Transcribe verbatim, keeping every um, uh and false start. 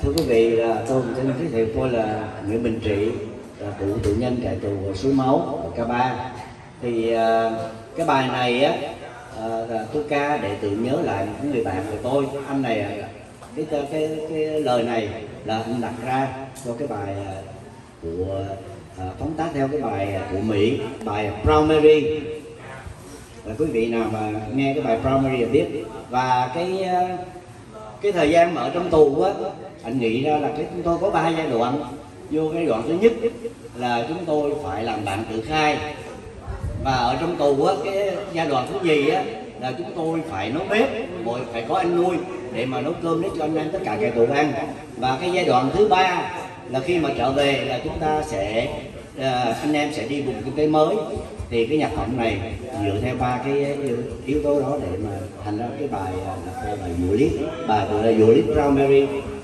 thưa quý vị, tôi xin giới thiệu tôi là Nguyễn Bình Trị, là cựu tù nhân trại tù Suối Máu K ba. Thì cái bài này á, tôi ca để tự nhớ lại những người bạn của tôi. Anh này, cái cái cái, cái lời này là anh đặt ra cho cái bài của phóng tác theo cái bài của Mỹ, bài Proud Mary. Là quý vị nào mà nghe cái bài Proud Mary biết. Và cái cái thời gian mà ở trong tù á, anh nghĩ ra là cái chúng tôi có ba giai đoạn. Vô cái đoạn thứ nhất là chúng tôi phải làm bạn tự khai, và ở trong tù á, cái giai đoạn thứ gì á là chúng tôi phải nấu bếp, mọi phải có anh nuôi để mà nấu cơm để cho anh em tất cả kẻ tù ăn. Và cái giai đoạn thứ ba là khi mà trở về là chúng ta sẽ uh, anh em sẽ đi vùng kinh tế mới. Thì cái nhạc phẩm này dựa theo ba cái yếu tố đó để mà thành ra cái bài là bài Dụ Liếc, bài gọi là Dụ Liếc Proud Mary.